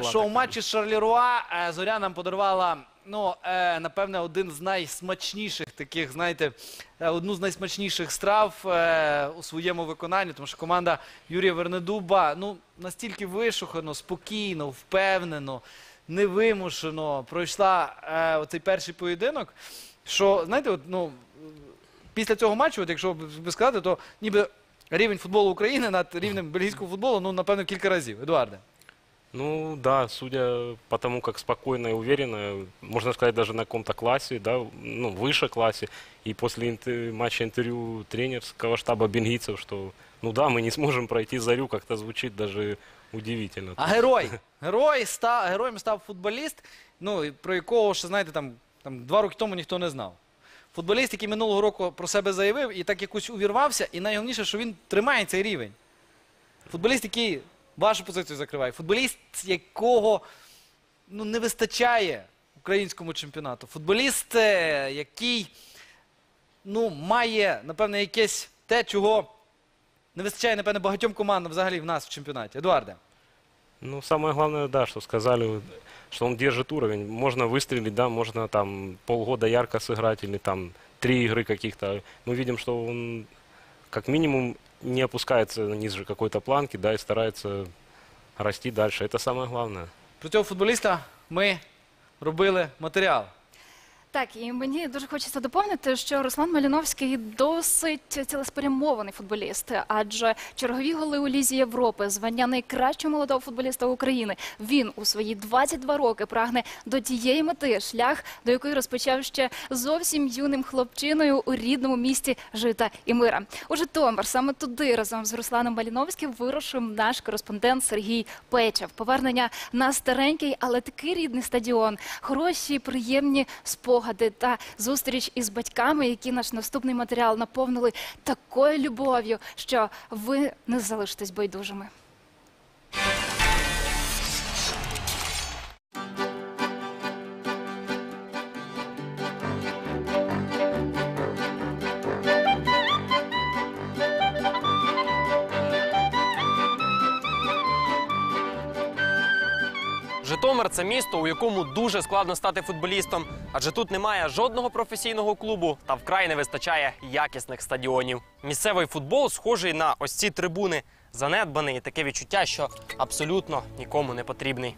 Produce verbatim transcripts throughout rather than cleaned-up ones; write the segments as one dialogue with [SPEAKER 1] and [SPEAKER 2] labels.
[SPEAKER 1] що у матчі з Шарлеруа Зоря нам подарувала, ну, е, напевне, один з найсмачніших таких, знаєте, одну з найсмачніших страв е, у своєму виконанні, тому що команда Юрія Вернедуба, ну, настільки вишукано, спокійно, впевнено, невимушено пройшла е, оцей перший поєдинок, що, знаєте, от, ну, після цього матчу, от, якщо би сказати, то ніби рівень футболу України над рівнем бельгійського футболу, ну, напевно, кілька разів. Едуарде.
[SPEAKER 2] Ну да, судя по тому, как спокойно и уверенно, можно сказать, даже на каком-то классе, да, ну, выше классе, и после интер... матча интервью тренерского штаба бельгийцев, что, ну да, мы не сможем пройти Зарю, как-то звучит даже удивительно.
[SPEAKER 1] А герой, герой став, героєм став футболіст, ну, про якого, ще, знаєте, там, там два роки тому ніхто не знав. Футболіст, який минулого року про себе заявив і так якось увірвався, і найголовніше, що він тримає цей рівень. Футболіст, який вашу позицію закриває. Футболіст, якого, ну, не вистачає українському чемпіонату. Футболіст, який, ну, має, напевне, якесь те, чого не вистачає, напевне, багатьом командам взагалі в нас в чемпіонаті. Едуарде.
[SPEAKER 2] Ну, самое главное, да, что сказали, что он держит уровень. Можно выстрелить, да, можно там полгода ярко сыграть или там три игры каких-то. Мы видим, что он как минимум не опускается ниже какой-то планки, да, и старается расти дальше. Это самое главное.
[SPEAKER 1] Про цього футболіста ми робили матеріал.
[SPEAKER 3] Так, і мені дуже хочеться доповнити, що Руслан Малиновський досить цілеспрямований футболіст, адже чергові голи у Лізі Європи, звання найкращого молодого футболіста України. Він у свої двадцять два роки прагне до тієї мети, шлях до якої розпочав ще зовсім юним хлопчиною у рідному місті Жита і Мира. У Житомир саме туди разом з Русланом Малиновським вирушив наш кореспондент Сергій Печев. Повернення на старенький, але такий рідний стадіон, хороші, приємні спогади та зустріч із батьками, які наш наступний матеріал наповнили такою любов'ю, що ви не залишитесь байдужими.
[SPEAKER 4] Житомир – це місто, у якому дуже складно стати футболістом, адже тут немає жодного професійного клубу та вкрай не вистачає якісних стадіонів. Місцевий футбол схожий на ось ці трибуни, занедбаний і таке відчуття, що абсолютно нікому не потрібний.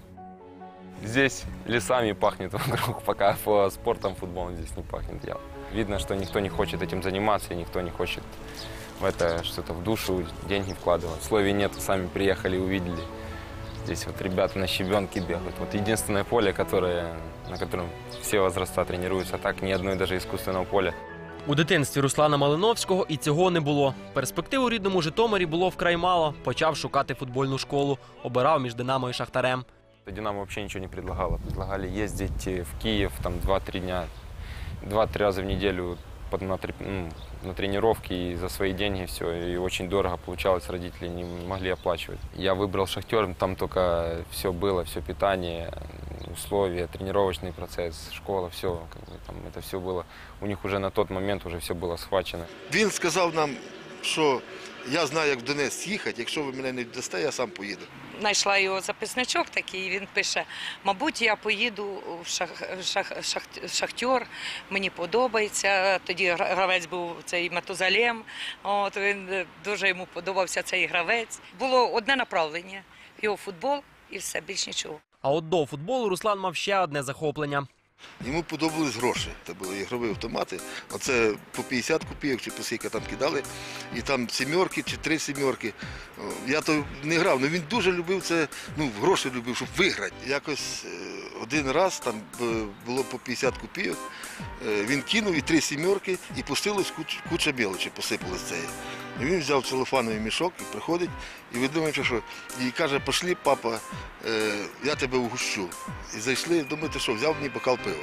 [SPEAKER 5] Здесь лесами пахнет вокруг, пока по спортом, футболом здесь не пахнет. Видно, что никто не хочет этим заниматься, и никто не хочет в это что-то в душу, деньги вкладывать. Условий нет, сами приехали, увидели. Здесь вот ребята на щебенке бегают. Вот единственное поле, которое, на котором все возраста тренируются, а так ни одной даже искусственного поля.
[SPEAKER 4] У дитинстві Руслана Малиновського і цього не було. Перспектив у рідному Житомирі було вкрай мало. Почав шукати футбольну школу. Обирав між «Динамо» і «Шахтарем».
[SPEAKER 5] «Динамо» вообще ничего не предлагало. Предлагали ездить в Киев там два-три дня, два-три раза в неделю на, ну, на тренировки и за свои деньги все. И очень дорого получалось, родители не могли оплачивать. Я выбрал «Шахтер», там только все было, все питание, условия, тренировочный процесс, школа, все. Как бы, там, это все было. У них уже на тот момент уже все было схвачено.
[SPEAKER 6] Він сказав нам, що я знаю, як в Донецьк їхати, якщо ви мене не віддасте, я сам поїду.
[SPEAKER 7] Знайшла його записничок такий, він пише, мабуть, я поїду в шах, шах, шах, Шахтер, мені подобається. Тоді гравець був цей Матузалем, от, він, дуже йому подобався цей гравець. Було одне направлення, його футбол і все, більш нічого.
[SPEAKER 4] А от до футболу Руслан мав ще одне захоплення.
[SPEAKER 6] Йому подобались гроші. Це були ігрові автомати. Оце по п'ятдесят копійок чи по скільки там кидали. І там сімерки чи три сімерки. Я то не грав, але він дуже любив це, ну, гроші любив, щоб виграти. Якось один раз там було по п'ятдесят копійок. Він кинув і три сімерки, і пустилось куч, куча мелочі, посипалось це. І він взяв целофановий мішок і приходить, і ви думаєте, що, і каже, пошли, папа, е, я тебе угощу. І зайшли, думаєте, що, взяв мені бокал пива.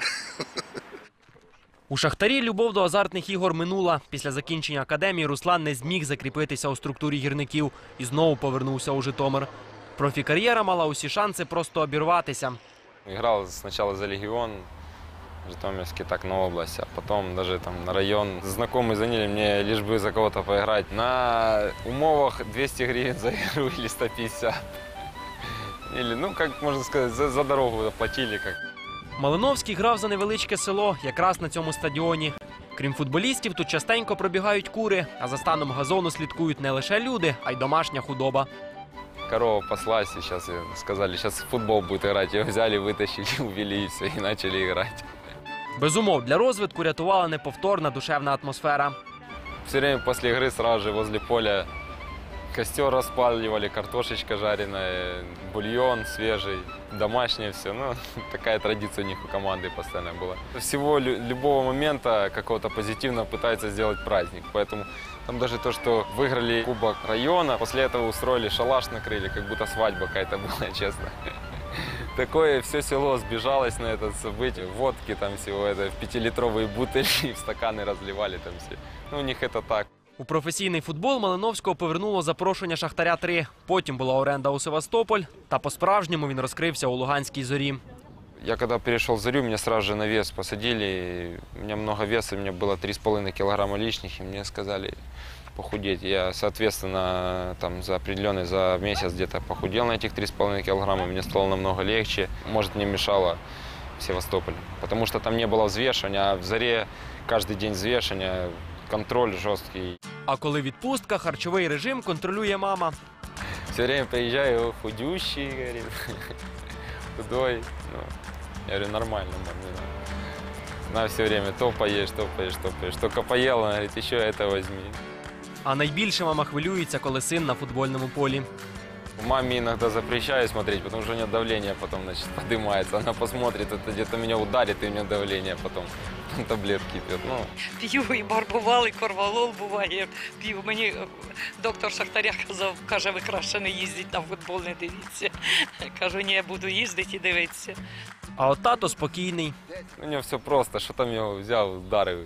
[SPEAKER 4] У «Шахтарі» любов до азартних ігор минула. Після закінчення академії Руслан не зміг закріпитися у структурі гірників і знову повернувся у Житомир. Профікар'єра мала усі шанси просто обірватися.
[SPEAKER 5] Грав спочатку за «Легіон», Житомирский, так на область, а потом даже там на район. Знакомые звонили мне, лишь бы за кого-то поиграть. На умовах двести гривен за игру или сто пятьдесят. Или, ну, как можно сказать, за, за дорогу оплатили. Как.
[SPEAKER 4] Малиновський грав за невеличке село, якраз на цьому стадіоні. Крім футболістів, тут частенько пробігають кури, а за станом газону слідкують не лише люди, а й домашня худоба.
[SPEAKER 5] Корова паслась, и сейчас сказали, сейчас футбол будет играть. Ее взяли, вытащили, увели, и все, и начали играть.
[SPEAKER 4] Без умов для розвитку рятувала неповторна душевна атмосфера.
[SPEAKER 5] Все время после игры сразу же возле поля костер распаливали, картошечка жареная, бульон свежий, домашнее все. Ну, такая традиция у них у команды постоянно была. Всего лю- любого момента какого-то позитивного пытаются сделать праздник. Поэтому там даже то, что выиграли кубок района, после этого устроили шалаш, накрыли, как будто свадьба какая-то была, честно. Такое все село сбежалось на это событие. Водки там всего, это в пятилитровые бутылки, в стаканы разливали там все. Ну, у них это так.
[SPEAKER 4] У професійний футбол Малиновського повернуло запрошення «Шахтаря-три». Потім була оренда у Севастополь, та по-справжньому він розкрився у Луганській «Зорі».
[SPEAKER 5] Я когда перешел в «Зарю», меня сразу же на вес посадили. У меня много веса, у меня было три с половиной килограмма лишних, и мне сказали похудеть. Я, соответственно, там за определенный, за месяц где-то похудел на этих три с половиной килограмма. Мне стало намного легче. Может, мне мешало в Севастополе, потому что там не было взвешивания, а в «Заре» каждый день взвешивания, контроль жесткий.
[SPEAKER 4] А коли відпустка, харчовий режим контролює мама.
[SPEAKER 5] Все время приезжаю, худющий, говорит, худой. Ну, я говорю, нормально, мам, не надо. Она все время то поешь, то поешь, то поешь. Только поела, она говорит, еще это возьми.
[SPEAKER 4] А найбільше мама хвилюється, коли син на футбольному полі.
[SPEAKER 5] Маме иногда запрещаю смотреть, потому что у нее давление потом, значит, поднимается. Она посмотрит, это где-то меня ударит, и у нее давление потом. Потом таблетки пьет. Ну,
[SPEAKER 7] П'ю і барбувал, і корвалол буває. П'ю. Мені е, доктор Шахтаря казав, каже, ви краще не їздіть на футбол, не дивіться. Кажу, ні, я буду їздити і дивитися.
[SPEAKER 4] А от тато спокійний.
[SPEAKER 5] у нее все просто, что там его взял, вдарив.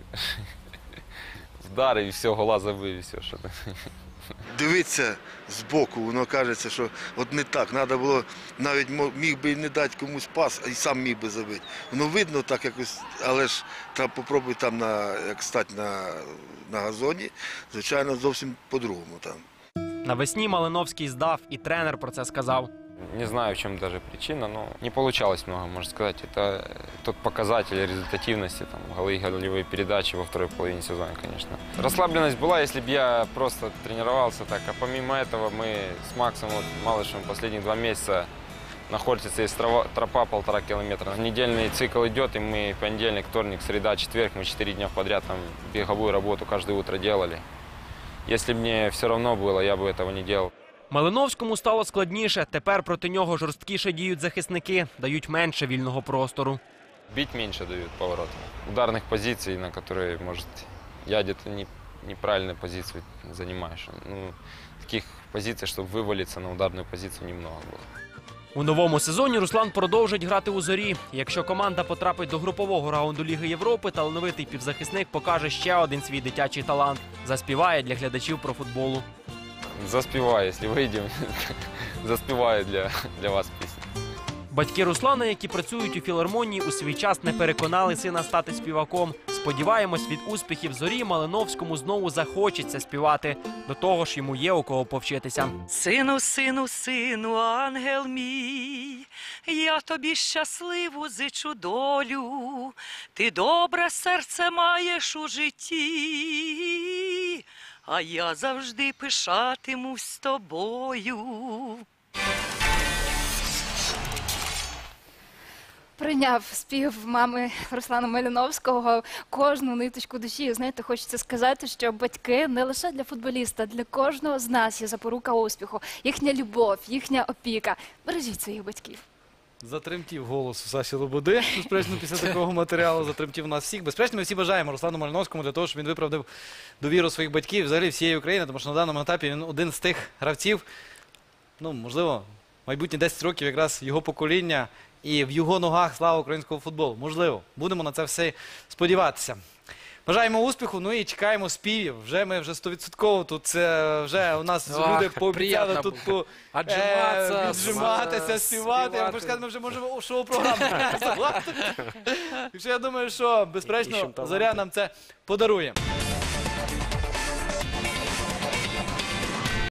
[SPEAKER 5] Вдарив, і все, гола забив, і все, що там.
[SPEAKER 6] Дивитися збоку, воно кажеться, що от не так. Треба було, навіть мо- міг би і не дати комусь пас, а й сам міг би забити. Воно видно так якось, але ж там попробуй там на, як стати на, на газоні, звичайно, зовсім по-другому там.
[SPEAKER 4] Навесні Малиновський здав, і тренер про це сказав.
[SPEAKER 5] Не знаю, в чем даже причина, но не получалось много, можно сказать. Это тот показатель результативности, там, голы и голевые передачи во второй половине сезона, конечно. Расслабленность была, если бы я просто тренировался так. А помимо этого мы с Максом вот, Малышевым последние два месяца находится из трава- тропа полтора километра. Недельный цикл идет, и мы понедельник, вторник, среда, четверг, мы четыре дня подряд там беговую работу каждое утро делали. Если бы мне все равно было, я бы этого не делал.
[SPEAKER 4] Малиновському стало складніше. Тепер проти нього жорсткіше діють захисники, дають менше вільного простору.
[SPEAKER 5] Бить меньше дают поворотом. Ударных позиций, на которые, может, я где-то не, неправильную позицию занимаешь. Ну, таких позиций, чтобы вывалиться на ударную позицию, немного было.
[SPEAKER 4] У новому сезоні Руслан продовжить грати у «Зорі». Якщо команда потрапить до групового раунду Ліги Європи, талановитий півзахисник покаже ще один свій дитячий талант. Заспіває для глядачів про футболу.
[SPEAKER 5] Заспеваю, если выйдем, заспеваю для, для вас песню.
[SPEAKER 4] Батьки Руслана, які працюють у філармонії, у свій час не переконали сина стати співаком. Сподіваємось, від успіхів «Зорі» Малиновському знову захочеться співати. До того ж, йому є у кого повчитися.
[SPEAKER 7] Сину, сину, сину, ангел мій, я тобі щасливу зичу долю, ти добре серце маєш у житті, а я завжди пишатимусь тобою.
[SPEAKER 3] Прийняв спів мами Руслана Малиновського кожну ниточку душі. Знаєте, хочеться сказати, що батьки не лише для футболіста, для кожного з нас є запорука успіху. Їхня любов, їхня опіка. Бережіть своїх батьків.
[SPEAKER 1] Затремтів голос у Саші Лободи, безперечно, після такого матеріалу, затремтів нас всіх. Безперечно, ми всі бажаємо Руслану Малиновському для того, щоб він виправдав довіру своїх батьків, взагалі всієї України, тому що на даному етапі він один з тих гравців, ну, можливо, майбутні десять років якраз його покоління і в його ногах слава українського футболу. Можливо, будемо на це все сподіватися. Бажаємо успіху, ну і чекаємо співів. Вже ми вже стовідсотково тут це вже у нас Ах, люди пообіцяли
[SPEAKER 8] приємно
[SPEAKER 1] тут по
[SPEAKER 8] Отжиматися,
[SPEAKER 1] е, віджиматися,
[SPEAKER 8] е,
[SPEAKER 1] співати. Я можу сказати, ми вже можемо шоу-програму працювати. Так що я думаю, що безперечно
[SPEAKER 2] Іщем таланти.
[SPEAKER 1] Зоря нам це подарує.